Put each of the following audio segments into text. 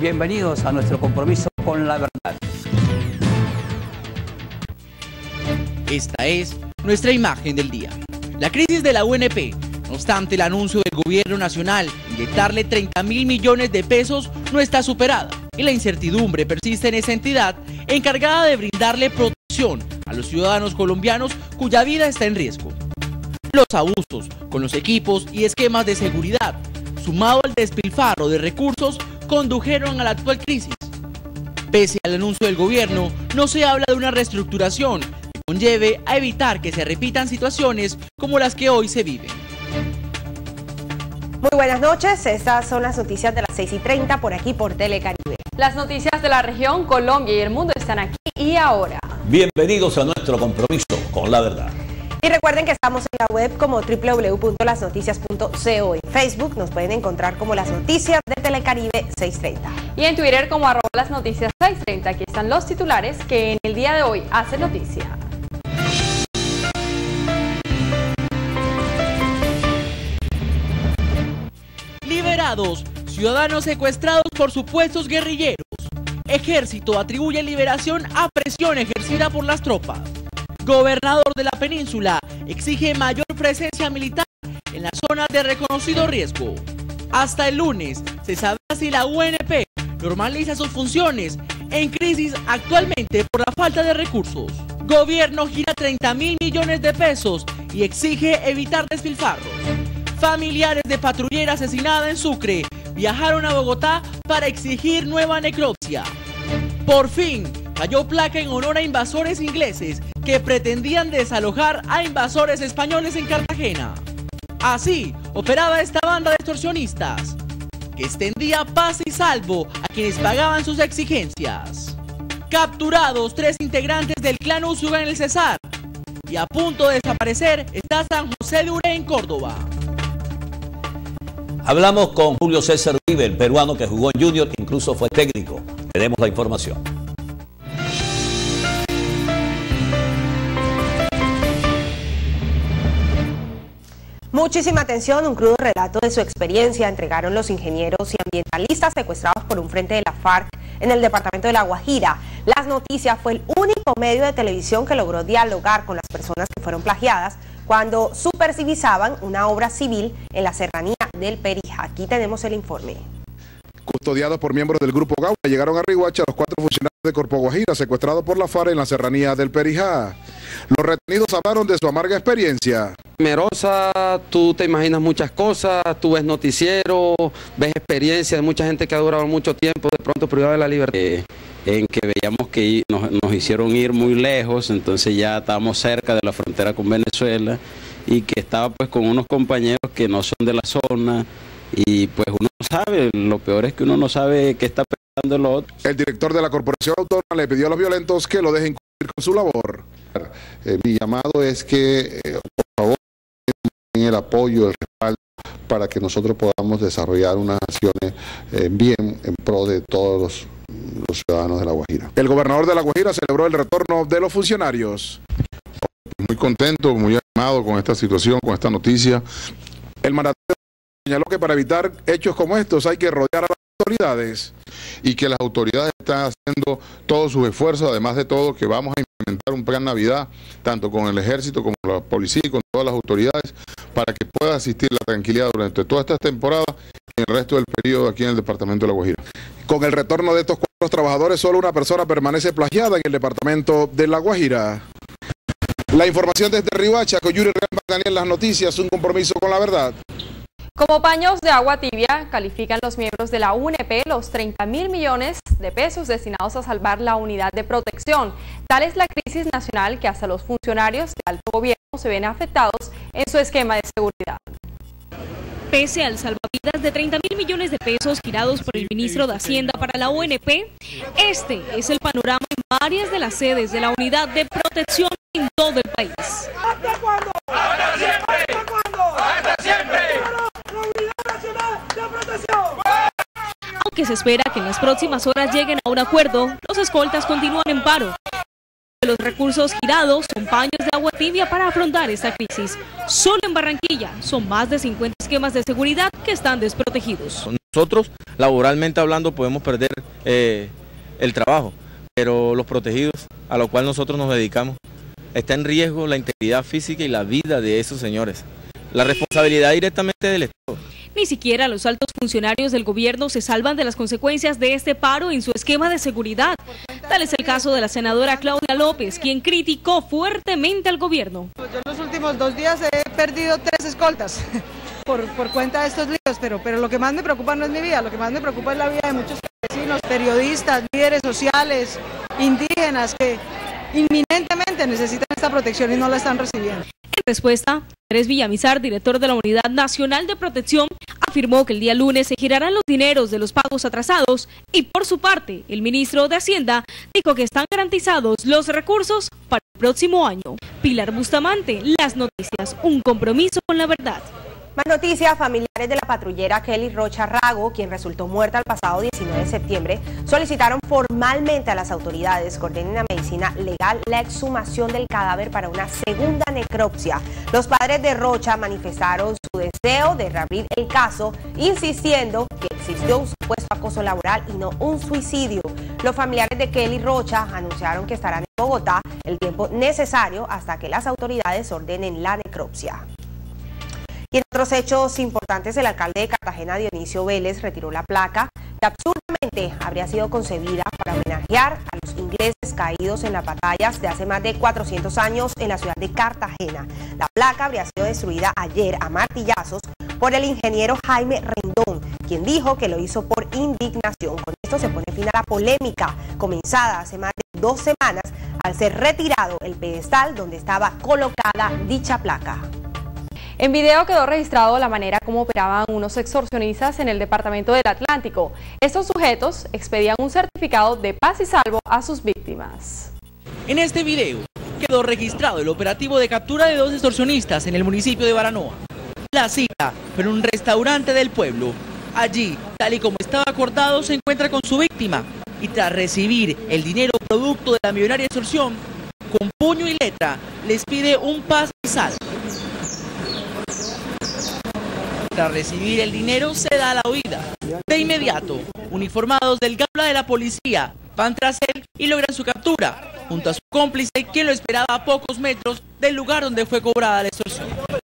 Bienvenidos a nuestro compromiso con la verdad. Esta es nuestra imagen del día. La crisis de la UNP, no obstante el anuncio del gobierno nacional de inyectarle 30.000 millones de pesos, no está superada y la incertidumbre persiste en esa entidad encargada de brindarle protección a los ciudadanos colombianos cuya vida está en riesgo. Los abusos con los equipos y esquemas de seguridad, sumado al despilfarro de recursos, condujeron a la actual crisis. Pese al anuncio del gobierno, no se habla de una reestructuración que conlleve a evitar que se repitan situaciones como las que hoy se viven. Muy buenas noches, estas son las noticias de las 6:30 por aquí por Telecaribe. Las noticias de la región, Colombia y el mundo están aquí y ahora. Bienvenidos a nuestro compromiso con la verdad. Y recuerden que estamos en la web como www.lasnoticias.co. En Facebook nos pueden encontrar como Las Noticias de Telecaribe 630. Y en Twitter como @lasnoticias630. Aquí están los titulares que en el día de hoy hacen noticia. Liberados, ciudadanos secuestrados por supuestos guerrilleros. Ejército atribuye liberación a presión ejercida por las tropas. Gobernador de la península exige mayor presencia militar en las zonas de reconocido riesgo. Hasta el lunes se sabrá si la UNP normaliza sus funciones en crisis actualmente por la falta de recursos. Gobierno gira 30.000 millones de pesos y exige evitar despilfarros. Familiares de patrullera asesinada en Sucre viajaron a Bogotá para exigir nueva necropsia. Por fin cayó placa en honor a invasores ingleses que pretendían desalojar a invasores españoles en Cartagena. Así operaba esta banda de extorsionistas, que extendía paz y salvo a quienes pagaban sus exigencias. Capturados 3 integrantes del clan Úsuga en el Cesar, y a punto de desaparecer está San José de Uré en Córdoba. Hablamos con Julio César Uribe, el peruano que jugó en Junior, incluso fue técnico. Tenemos la información. Muchísima atención, un crudo relato de su experiencia entregaron los ingenieros y ambientalistas secuestrados por un frente de la FARC en el departamento de La Guajira. Las Noticias fue el único medio de televisión que logró dialogar con las personas que fueron plagiadas cuando supervisaban una obra civil en la serranía del Perijá. Aquí tenemos el informe. Custodiados por miembros del grupo Gaula, llegaron a Riohacha los 4 funcionarios de Corpo Guajira secuestrados por la FARC en la serranía del Perijá. Los retenidos hablaron de su amarga experiencia. Temerosa, tú te imaginas muchas cosas, tú ves noticiero, ves experiencia de mucha gente que ha durado mucho tiempo, de pronto privada de la libertad. En que veíamos que nos hicieron ir muy lejos, entonces ya estábamos cerca de la frontera con Venezuela y que estaba pues con unos compañeros que no son de la zona y pues uno no sabe, lo peor es que uno no sabe qué está pensando el otro. El director de la Corporación Autónoma le pidió a los violentos que lo dejen cumplir con su labor. Mi llamado es que por favor den el apoyo, el respaldo para que nosotros podamos desarrollar unas acciones bien en pro de todos los ciudadanos de La Guajira. El gobernador de La Guajira celebró el retorno de los funcionarios. Muy contento, muy animado con esta situación, con esta noticia. El mandatario señaló que para evitar hechos como estos hay que rodear a las autoridades. Y que las autoridades están haciendo todos sus esfuerzos, además de todo que vamos a implementar un plan Navidad, tanto con el ejército como la policía y con todas las autoridades, para que pueda asistir la tranquilidad durante toda esta temporada y el resto del periodo aquí en el departamento de La Guajira. Con el retorno de estos 4 trabajadores, solo una persona permanece plagiada en el departamento de La Guajira. La información desde Riohacha, con Yuri Real Magdalena, Las Noticias, un compromiso con la verdad. Como paños de agua tibia, califican los miembros de la UNP los 30.000 millones de pesos destinados a salvar la unidad de protección. Tal es la crisis nacional que hasta los funcionarios de alto gobierno se ven afectados en su esquema de seguridad. Pese al salvavidas de 30.000 millones de pesos girados por el ministro de Hacienda para la UNP, este es el panorama en varias de las sedes de la unidad de protección en todo el país. ¿Hasta cuándo? ¡Hasta siempre! ¿Hasta cuándo? ¡Hasta siempre! ¡La Unidad Nacional de Protección! Aunque se espera que en las próximas horas lleguen a un acuerdo, los escoltas continúan en paro. Los recursos girados son paños de agua tibia para afrontar esta crisis. Solo en Barranquilla son más de 50 esquemas de seguridad que están desprotegidos. Nosotros, laboralmente hablando, podemos perder el trabajo, pero los protegidos, a lo cual nosotros nos dedicamos, está en riesgo la integridad física y la vida de esos señores. La responsabilidad directamente del Estado. Ni siquiera los altos funcionarios del gobierno se salvan de las consecuencias de este paro en su esquema de seguridad. Tal es el caso de la senadora Claudia López, quien criticó fuertemente al gobierno. Yo en los últimos 2 días he perdido 3 escoltas por cuenta de estos líos, pero lo que más me preocupa no es mi vida, lo que más me preocupa es la vida de muchos vecinos, periodistas, líderes sociales, indígenas que inminentemente necesitan esta protección y no la están recibiendo. En respuesta, Andrés Villamizar, director de la Unidad Nacional de Protección, afirmó que el día lunes se girarán los dineros de los pagos atrasados y por su parte, el ministro de Hacienda dijo que están garantizados los recursos para el próximo año. Pilar Bustamante, Las Noticias, un compromiso con la verdad. Más noticias, familiares de la patrullera Kelly Rocha Rago, quien resultó muerta el pasado 19 de septiembre, solicitaron formalmente a las autoridades que ordenen a medicina legal la exhumación del cadáver para una segunda necropsia. Los padres de Rocha manifestaron su deseo de reabrir el caso, insistiendo que existió un supuesto acoso laboral y no un suicidio. Los familiares de Kelly Rocha anunciaron que estarán en Bogotá el tiempo necesario hasta que las autoridades ordenen la necropsia. Y en otros hechos importantes, el alcalde de Cartagena, Dionisio Vélez, retiró la placa que absurdamente habría sido concebida para homenajear a los ingleses caídos en las batallas de hace más de 400 años en la ciudad de Cartagena. La placa habría sido destruida ayer a martillazos por el ingeniero Jaime Rendón, quien dijo que lo hizo por indignación. Con esto se pone fin a la polémica comenzada hace más de 2 semanas al ser retirado el pedestal donde estaba colocada dicha placa. En video quedó registrado la manera como operaban unos extorsionistas en el departamento del Atlántico. Estos sujetos expedían un certificado de paz y salvo a sus víctimas. En este video quedó registrado el operativo de captura de 2 extorsionistas en el municipio de Baranoa. La cita fue en un restaurante del pueblo. Allí, tal y como estaba acordado, se encuentra con su víctima y tras recibir el dinero producto de la millonaria extorsión, con puño y letra les pide un paz y salvo. Tras recibir el dinero se da la huida. De inmediato, uniformados del Gaula de la policía van tras él y logran su captura, junto a su cómplice, quien lo esperaba a pocos metros del lugar donde fue cobrada la extorsión.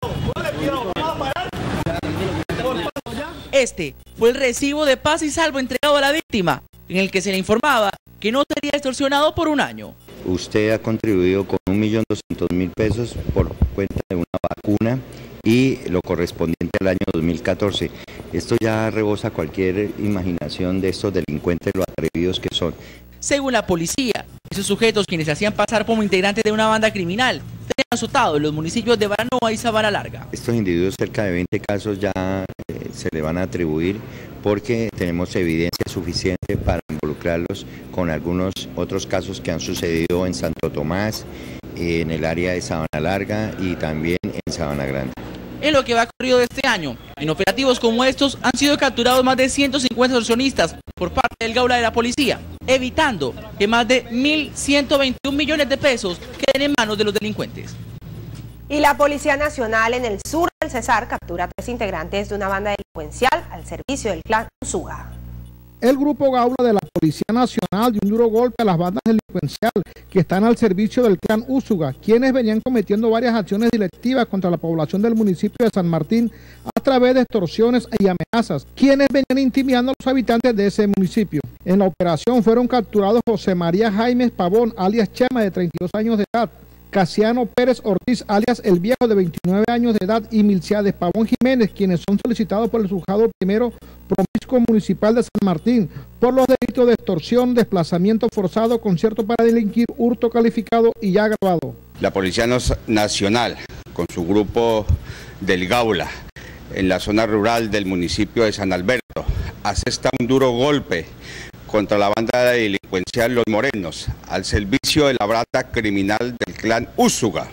Este fue el recibo de paz y salvo entregado a la víctima, en el que se le informaba que no sería extorsionado por 1 año. Usted ha contribuido con 1.200.000 pesos por cuenta de una vacuna y lo correspondiente al año 2014. Esto ya rebosa cualquier imaginación de estos delincuentes, lo atrevidos que son. Según la policía, esos sujetos, quienes se hacían pasar como integrantes de una banda criminal, tenían azotado en los municipios de Baranoa y Sabana Larga. Estos individuos, cerca de 20 casos ya se le van a atribuir porque tenemos evidencia suficiente para involucrarlos con algunos otros casos que han sucedido en Santo Tomás, en el área de Sabana Larga y también en Sabana Grande. En lo que va corrido de este año, en operativos como estos han sido capturados más de 150 extorsionistas por parte del Gaula de la policía, evitando que más de 1.121 millones de pesos queden en manos de los delincuentes. Y la Policía Nacional en el sur del Cesar captura 3 integrantes de una banda delincuencial al servicio del clan Usuga. El grupo Gaula de la Policía Nacional dio un duro golpe a las bandas delincuenciales que están al servicio del clan Usuga, quienes venían cometiendo varias acciones delictivas contra la población del municipio de San Martín a través de extorsiones y amenazas, quienes venían intimidando a los habitantes de ese municipio. En la operación fueron capturados José María Jaime Pavón, alias Chema, de 32 años de edad, Casiano Pérez Ortiz, alias El Viejo, de 29 años de edad, y Milciades Pavón Jiménez, quienes son solicitados por el juzgado primero promiscuo municipal de San Martín por los delitos de extorsión, desplazamiento forzado, concierto para delinquir, hurto calificado y ya agravado. La Policía Nacional, con su grupo del Gaula, en la zona rural del municipio de San Alberto, asesta un duro golpe contra la banda delincuencial Los Morenos, al servicio de la banda criminal del clan Usuga,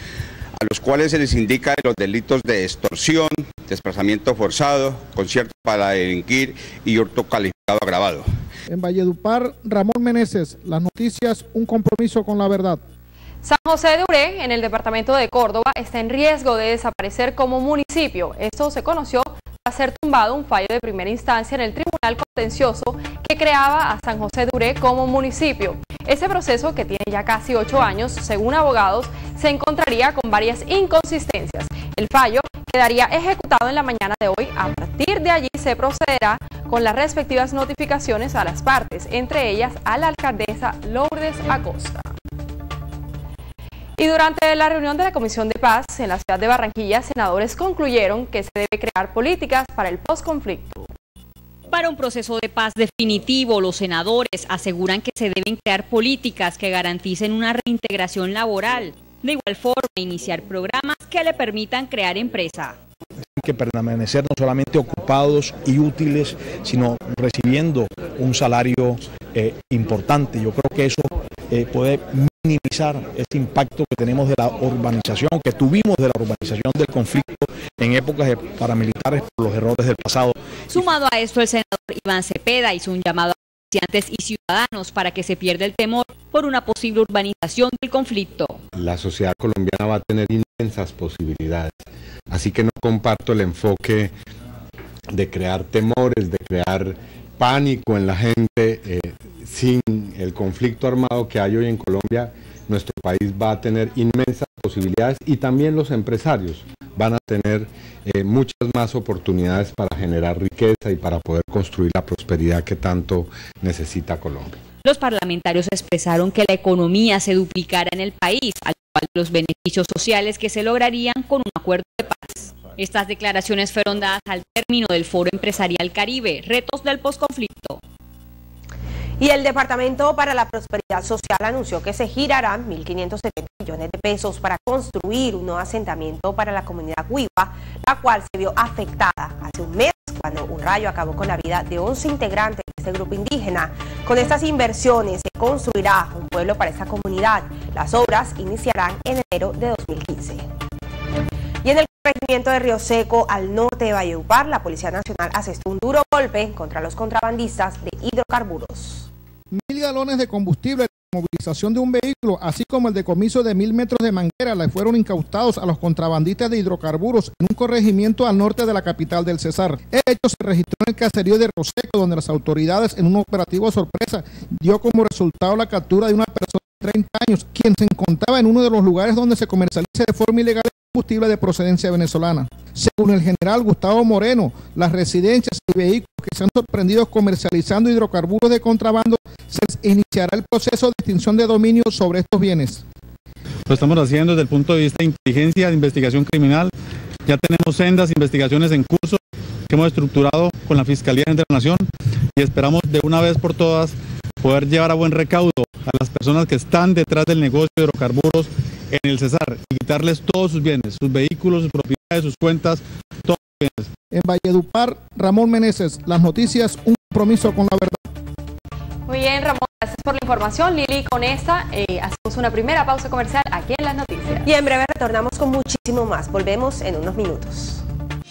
a los cuales se les indica los delitos de extorsión, desplazamiento forzado, concierto para delinquir y hurto calificado agravado. En Valledupar, Ramón Meneses, Las Noticias, un compromiso con la verdad. San José de Uré, en el departamento de Córdoba, está en riesgo de desaparecer como municipio. Esto se conoció tras ser tumbado un fallo de primera instancia en el Tribunal Contencioso que creaba a San José de Uré como municipio. Ese proceso, que tiene ya casi 8 años, según abogados, se encontraría con varias inconsistencias. El fallo quedaría ejecutado en la mañana de hoy. A partir de allí se procederá con las respectivas notificaciones a las partes, entre ellas a la alcaldesa Lourdes Acosta. Y durante la reunión de la Comisión de Paz en la ciudad de Barranquilla, senadores concluyeron que se debe crear políticas para el posconflicto. Para un proceso de paz definitivo, los senadores aseguran que se deben crear políticas que garanticen una reintegración laboral. De igual forma, iniciar programas que le permitan crear empresa. Que permanecer no solamente ocupados y útiles, sino recibiendo un salario importante. Yo creo que eso puede minimizar ese impacto que tenemos de la urbanización, que tuvimos de la urbanización del conflicto en épocas de paramilitares por los errores del pasado. Sumado a esto, el senador Iván Cepeda hizo un llamado a comerciantes y ciudadanos para que se pierda el temor por una posible urbanización del conflicto. La sociedad colombiana va a tener inmensas posibilidades, así que no comparto el enfoque de crear temores, de crear pánico en la gente. Sin el conflicto armado que hay hoy en Colombia, nuestro país va a tener inmensas posibilidades y también los empresarios van a tener muchas más oportunidades para generar riqueza y para poder construir la prosperidad que tanto necesita Colombia. Los parlamentarios expresaron que la economía se duplicará en el país, al igual que los beneficios sociales que se lograrían con un acuerdo de paz. Estas declaraciones fueron dadas al término del Foro Empresarial Caribe, Retos del Posconflicto. Y el Departamento para la Prosperidad Social anunció que se girarán 1.570 millones de pesos para construir un nuevo asentamiento para la comunidad Guiba, la cual se vio afectada hace un mes cuando un rayo acabó con la vida de 11 integrantes de este grupo indígena. Con estas inversiones se construirá un pueblo para esta comunidad. Las obras iniciarán en enero de 2015. Y en el corregimiento de Río Seco, al norte de Valledupar, la Policía Nacional asestó un duro golpe contra los contrabandistas de hidrocarburos. 1.000 galones de combustible, la movilización de un vehículo, así como el decomiso de 1.000 metros de manguera le fueron incautados a los contrabandistas de hidrocarburos en un corregimiento al norte de la capital del Cesar. El hecho se registró en el caserío de Río Seco, donde las autoridades, en un operativo sorpresa, dio como resultado la captura de una persona de 30 años, quien se encontraba en uno de los lugares donde se comercializa de forma ilegal combustible de procedencia venezolana. Según el general Gustavo Moreno, las residencias y vehículos que se han sorprendido comercializando hidrocarburos de contrabando, se iniciará el proceso de extinción de dominio sobre estos bienes. Lo estamos haciendo desde el punto de vista de inteligencia, de investigación criminal. Ya tenemos sendas investigaciones en curso que hemos estructurado con la Fiscalía de la Nación y esperamos de una vez por todas poder llevar a buen recaudo a las personas que están detrás del negocio de hidrocarburos en el Cesar y quitarles todos sus bienes, sus vehículos, sus propiedades, sus cuentas, todos sus bienes. En Valledupar, Ramón Meneses, las noticias, un compromiso con la verdad. Muy bien, Ramón, gracias por la información. Lili, con esta hacemos una primera pausa comercial aquí en Las Noticias. Y en breve retornamos con muchísimo más. Volvemos en unos minutos.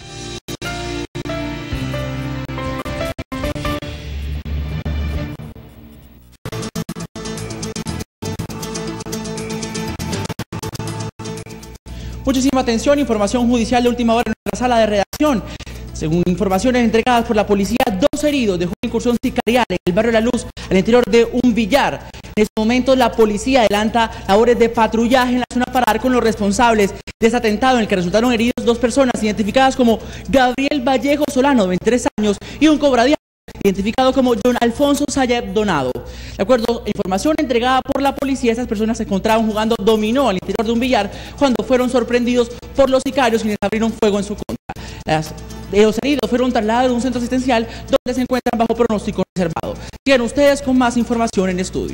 Muchísima atención, información judicial de última hora en nuestra sala de redacción. Según informaciones entregadas por la policía, 2 heridos dejó una incursión sicarial en el barrio La Luz, al interior de un billar. En este momento la policía adelanta labores de patrullaje en la zona para dar con los responsables de este atentado, en el que resultaron heridos 2 personas identificadas como Gabriel Vallejo Solano, de 23 años, y un cobradía identificado como John Alfonso Sayeb Donado. De acuerdo a información entregada por la policía, estas personas se encontraban jugando dominó al interior de un billar cuando fueron sorprendidos por los sicarios, quienes abrieron fuego en su contra. Los heridos fueron trasladados a un centro asistencial donde se encuentran bajo pronóstico reservado. Sigan ustedes con más información en estudio.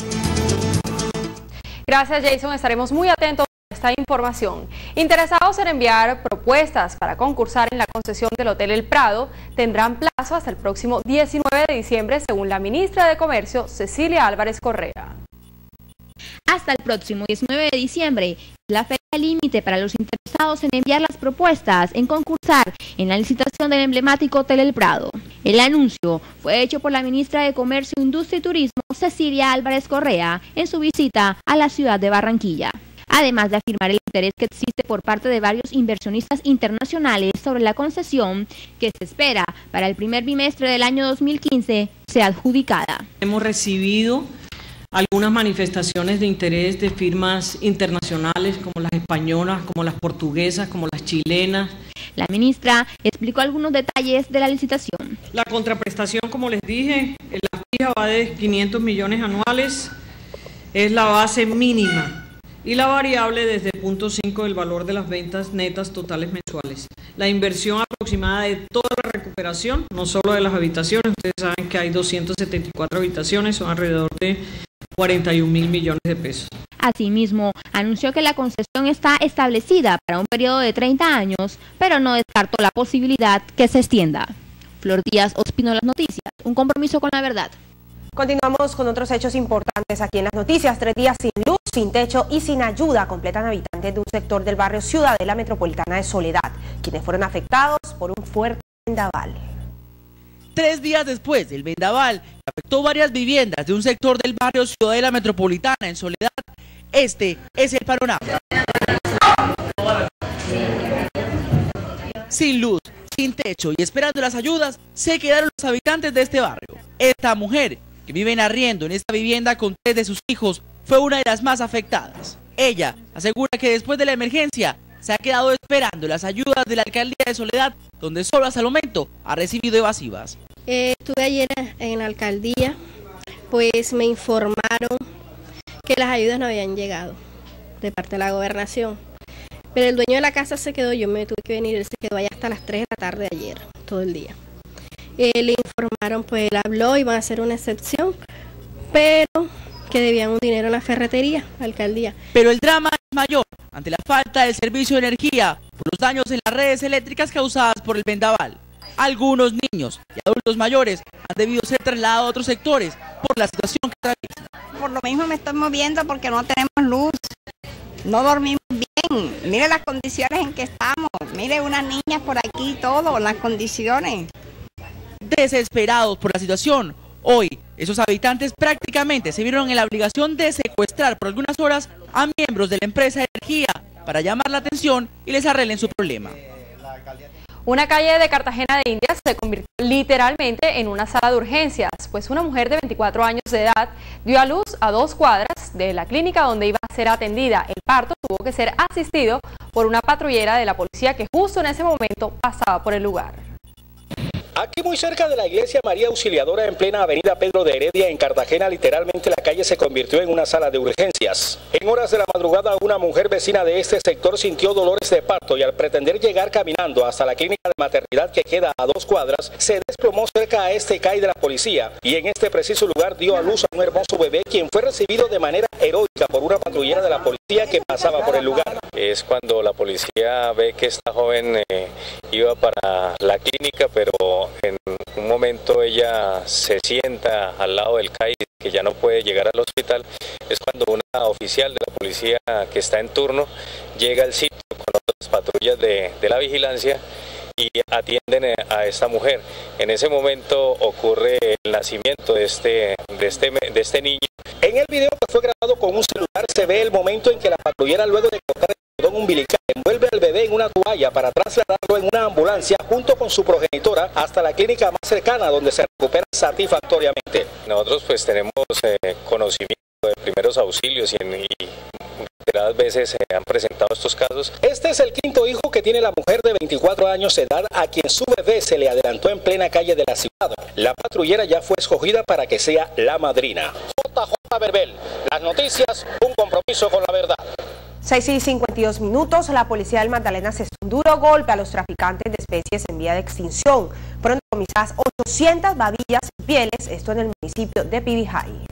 Gracias, Jason. Estaremos muy atentos a esta información. Interesados en enviar propuestas para concursar en la concesión del Hotel El Prado tendrán plazo hasta el próximo 19 de diciembre, según la ministra de Comercio, Cecilia Álvarez Correa. Hasta el próximo 19 de diciembre, la fecha límite para los interesados en enviar las propuestas en concursar en la licitación del emblemático Hotel El Prado. El anuncio fue hecho por la ministra de Comercio, Industria y Turismo, Cecilia Álvarez Correa, en su visita a la ciudad de Barranquilla. además de afirmar el interés que existe por parte de varios inversionistas internacionales sobre la concesión que se espera para el primer bimestre del año 2015 sea adjudicada. Hemos recibido algunas manifestaciones de interés de firmas internacionales como las españolas, como las portuguesas, como las chilenas. La ministra explicó algunos detalles de la licitación. La contraprestación, como les dije, la fija va de 500 millones anuales, es la base mínima, y la variable desde 0.5 del valor de las ventas netas totales mensuales. La inversión aproximada de toda la recuperación, no solo de las habitaciones, ustedes saben que hay 274 habitaciones, son alrededor de 41.000 millones de pesos. Asimismo, anunció que la concesión está establecida para un periodo de 30 años, pero no descartó la posibilidad que se extienda. Flor Díaz, Ospino, Las Noticias, un compromiso con la verdad. Continuamos con otros hechos importantes aquí en Las Noticias. 3 días sin luz, sin techo y sin ayuda completan habitantes de un sector del barrio Ciudadela Metropolitana de Soledad, quienes fueron afectados por un fuerte vendaval. 3 días después del vendaval, que afectó varias viviendas de un sector del barrio Ciudadela Metropolitana en Soledad, este es el panorama. Sin luz, sin techo y esperando las ayudas, se quedaron los habitantes de este barrio. Esta mujer, que vive en arriendo en esta vivienda con 3 de sus hijos, fue una de las más afectadas. Ella asegura que después de la emergencia se ha quedado esperando las ayudas de la alcaldía de Soledad, donde solo hasta el momento ha recibido evasivas. Estuve ayer en la alcaldía, pues me informaron que las ayudas no habían llegado de parte de la gobernación. Pero el dueño de la casa se quedó, yo me tuve que venir, él se quedó allá hasta las 3 de la tarde de ayer, todo el día. Le informaron, pues él habló, iban a hacer una excepción, pero que debían un dinero a la ferretería, la alcaldía. Pero el drama es mayor ante la falta del servicio de energía por los daños en las redes eléctricas causadas por el vendaval. Algunos niños y adultos mayores han debido ser trasladados a otros sectores por la situación que atraviesan. Por lo mismo me estoy moviendo porque no tenemos luz, no dormimos bien. Mire las condiciones en que estamos, mire unas niñas por aquí, todo, las condiciones. Desesperados por la situación, hoy esos habitantes prácticamente se vieron en la obligación de secuestrar por algunas horas a miembros de la empresa de energía para llamar la atención y les arreglen su problema. Una calle de Cartagena de Indias se convirtió literalmente en una sala de urgencias, pues una mujer de 24 años de edad dio a luz a 2 cuadras de la clínica donde iba a ser atendida. El parto tuvo que ser asistido por una patrullera de la policía que justo en ese momento pasaba por el lugar. Aquí muy cerca de la iglesia María Auxiliadora en plena avenida Pedro de Heredia en Cartagena, literalmente la calle se convirtió en una sala de urgencias. En horas de la madrugada una mujer vecina de este sector sintió dolores de parto y al pretender llegar caminando hasta la clínica de maternidad que queda a 2 cuadras, se desplomó cerca a este CAI de la policía y en este preciso lugar dio a luz a un hermoso bebé quien fue recibido de manera heroica por una patrullera de la policía que pasaba por el lugar. Es cuando la policía ve que esta joven iba para la clínica, pero en un momento ella se sienta al lado del CAI que ya no puede llegar al hospital. Es cuando una oficial de la policía que está en turno llega al sitio con otras patrullas de la vigilancia y atienden a esta mujer. En ese momento ocurre el nacimiento de este niño. En el video que fue grabado con un celular se ve el momento en que la patrullera, luego de cortar el cordón umbilical, envuelve al bebé en una toalla para trasladarlo en una ambulancia junto con su progenitora hasta la clínica más cercana donde se recupera satisfactoriamente. Nosotros pues tenemos conocimiento de primeros auxilios y reiteradas veces se han presentado estos casos. Este es el 5º hijo que tiene la mujer de 24 años de edad a quien su bebé se le adelantó en plena calle de la ciudad. La patrullera ya fue escogida para que sea la madrina. JJ Verbel, Las Noticias, un compromiso con la verdad. 6:52, la policía del Magdalena asestó un duro golpe a los traficantes de especies en vía de extinción. Fueron decomisadas 800 babillas y pieles, esto en el municipio de Pibijay.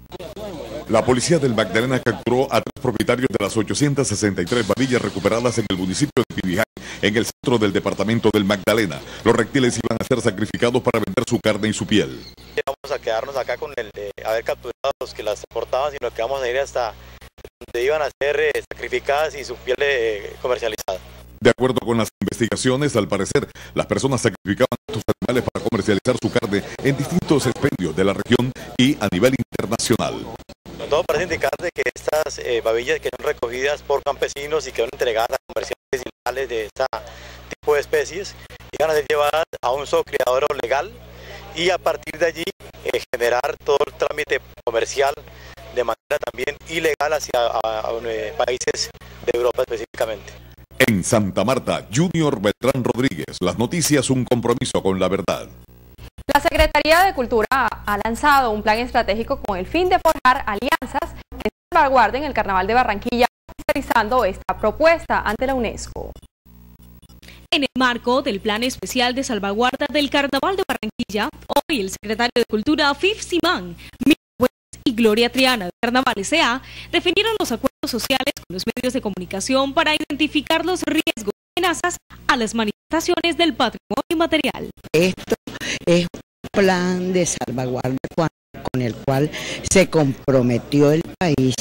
La policía del Magdalena capturó a 3 propietarios de las 863 babillas recuperadas en el municipio de Pibijay, en el centro del departamento del Magdalena. Los reptiles iban a ser sacrificados para vender su carne y su piel. Vamos a quedarnos acá con el de haber capturado a los que las transportaban, sino que vamos a ir hasta donde iban a ser sacrificadas y su piel comercializada. De acuerdo con las investigaciones, al parecer, las personas sacrificaban estos animales para comercializar su carne en distintos expendios de la región y a nivel internacional. Todo parece indicar de que estas babillas que son recogidas por campesinos y que son entregadas a comerciantes ilegales de este tipo de especies, iban a ser llevadas a un solo criadero legal y a partir de allí generar todo el trámite comercial de manera también ilegal hacia países de Europa específicamente. En Santa Marta, Junior Beltrán Rodríguez, las noticias, un compromiso con la verdad. La Secretaría de Cultura ha lanzado un plan estratégico con el fin de forjar alianzas que salvaguarden el Carnaval de Barranquilla, realizando esta propuesta ante la UNESCO. En el marco del Plan Especial de Salvaguarda del Carnaval de Barranquilla, hoy el secretario de Cultura, Fif Simán, y Gloria Triana de Carnaval S.A. definieron los acuerdos sociales con los medios de comunicación para identificar los riesgos y amenazas a las manifestaciones del patrimonio inmaterial. Esto es un plan de salvaguarda con el cual se comprometió el país,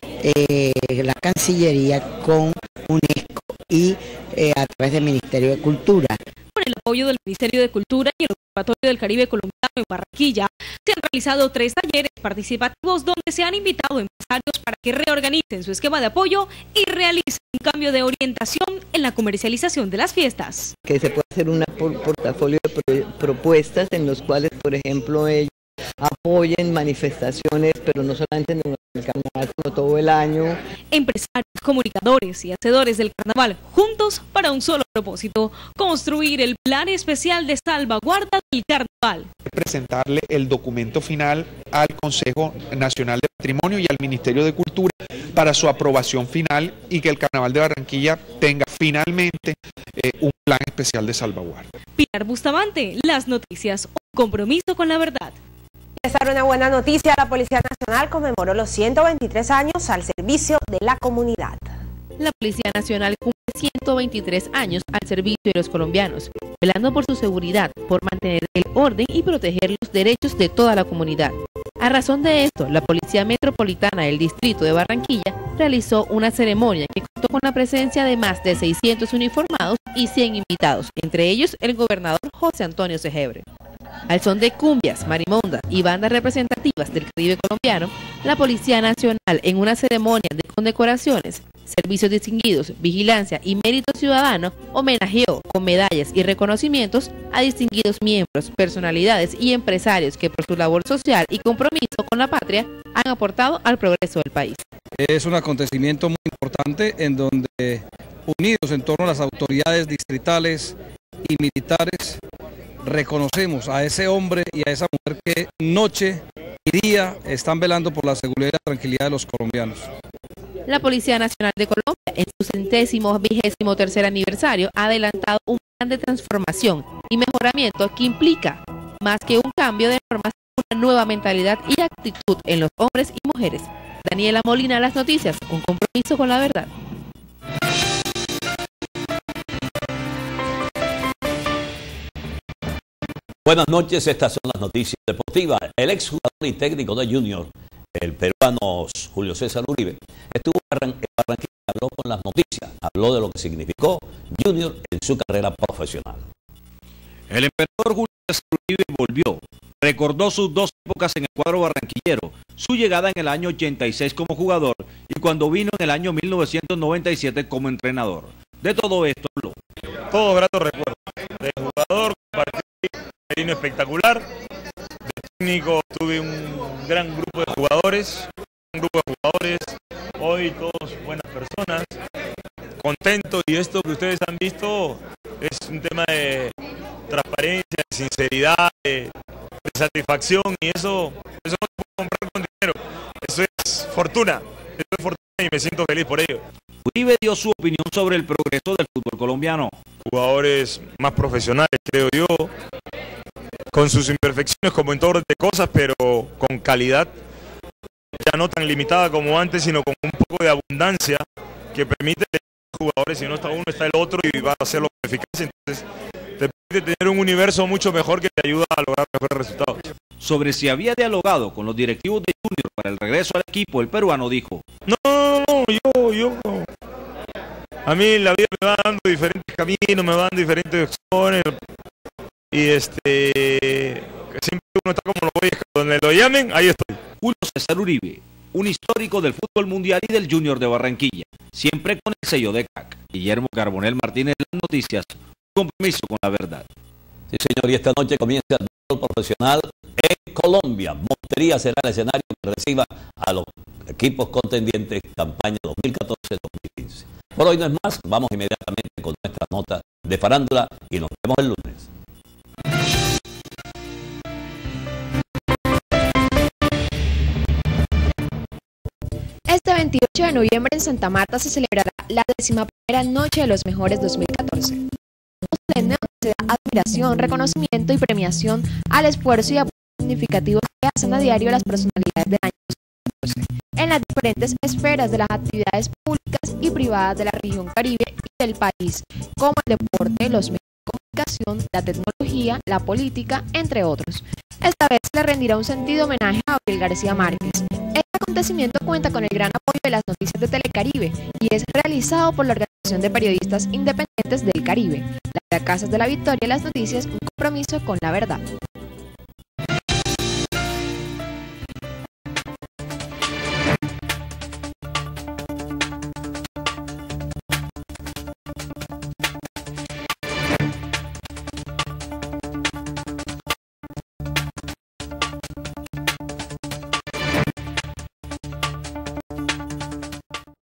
la Cancillería con UNESCO y a través del Ministerio de Cultura. Con el apoyo del Ministerio de Cultura y el Observatorio del Caribe Colombiano en Barranquilla, se han realizado 3 talleres participativos donde se han invitado empresarios para que reorganicen su esquema de apoyo y realicen un cambio de orientación en la comercialización de las fiestas. Que se puede hacer un portafolio de propuestas en los cuales, por ejemplo, ellos apoyen manifestaciones, pero no solamente en el carnaval, sino todo el año. Empresarios, comunicadores y hacedores del carnaval, juntos para un solo propósito: construir el plan especial de salvaguarda del carnaval. Presentarle el documento final al Consejo Nacional de Patrimonio y al Ministerio de Cultura para su aprobación final y que el Carnaval de Barranquilla tenga finalmente un plan especial de salvaguarda. Pilar Bustamante, las noticias, un compromiso con la verdad. Esta era una buena noticia. La Policía Nacional conmemoró los 123 años al servicio de la comunidad. La Policía Nacional cumple 123 años al servicio de los colombianos, velando por su seguridad, por mantener el orden y proteger los derechos de toda la comunidad. A razón de esto, la Policía Metropolitana del Distrito de Barranquilla realizó una ceremonia que contó con la presencia de más de 600 uniformados y 100 invitados, entre ellos el gobernador José Antonio Segebre. Al son de cumbias, marimonda y bandas representativas del Caribe colombiano, la Policía Nacional, en una ceremonia de condecoraciones, servicios distinguidos, vigilancia y mérito ciudadano, homenajeó con medallas y reconocimientos a distinguidos miembros, personalidades y empresarios que por su labor social y compromiso con la patria han aportado al progreso del país. Es un acontecimiento muy importante en donde, unidos en torno a las autoridades distritales y militares, reconocemos a ese hombre y a esa mujer que noche y día están velando por la seguridad y la tranquilidad de los colombianos. La Policía Nacional de Colombia, en su 123º aniversario, ha adelantado un plan de transformación y mejoramiento que implica, más que un cambio de normas, una nueva mentalidad y actitud en los hombres y mujeres. Daniela Molina, las noticias, un compromiso con la verdad. Buenas noches, estas son las noticias deportivas. El exjugador y técnico de Junior, el peruano Julio César Uribe, estuvo en Barranquilla, habló con las noticias, habló de lo que significó Junior en su carrera profesional. El emperador Julio César Uribe volvió, recordó sus 2 épocas en el cuadro barranquillero, su llegada en el año 86 como jugador y cuando vino en el año 1997 como entrenador. De todo esto habló. Todos gratos recuerdos. De jugador compartí un espectacular, de técnico tuve un gran grupo de jugadores, hoy todos buenas personas, contentos, y esto que ustedes han visto es un tema de transparencia, de sinceridad, de satisfacción, y eso no se puede comprar con dinero, eso es fortuna y me siento feliz por ello. Uribe dio su opinión sobre el progreso del fútbol colombiano. Jugadores más profesionales, creo yo, con sus imperfecciones como en todo orden de cosas, pero con calidad, ya no tan limitada como antes, sino con un poco de abundancia que permite a los jugadores, si no está uno, está el otro, y va a hacerlo con eficacia. Entonces te permite tener un universo mucho mejor que te ayuda a lograr mejores resultados. Sobre si había dialogado con los directivos de Junior para el regreso al equipo, el peruano dijo: No, A mí la vida me va dando diferentes caminos, me va dando diferentes opciones y siempre uno está como lo voy, donde lo llamen, ahí estoy. Julio César Uribe, un histórico del fútbol mundial y del Junior de Barranquilla, siempre con el sello de CAC. Guillermo Carbonell Martínez, las noticias, compromiso con la verdad. Sí, señor, y esta noche comienza el fútbol profesional en Colombia. Montería será el escenario que reciba a los equipos contendientes campaña 2014-2015. Por hoy no es más, vamos inmediatamente con nuestra nota de farándula y nos vemos el lunes. Este 28 de noviembre en Santa Marta se celebrará la 11ª Noche de los Mejores 2014. Un solemne donde se da admiración, reconocimiento y premiación al esfuerzo y apoyo significativo que hacen a diario las personalidades del año 2014 en las diferentes esferas de las actividades públicas y privadas de la región Caribe y del país, como el deporte, los medios de comunicación, la tecnología, la política, entre otros. Esta vez le rendirá un sentido homenaje a Gabriel García Márquez. Este acontecimiento cuenta con el gran apoyo de las noticias de Telecaribe y es realizado por la Organización de Periodistas Independientes del Caribe. La Casas de la Victoria, las noticias, un compromiso con la verdad.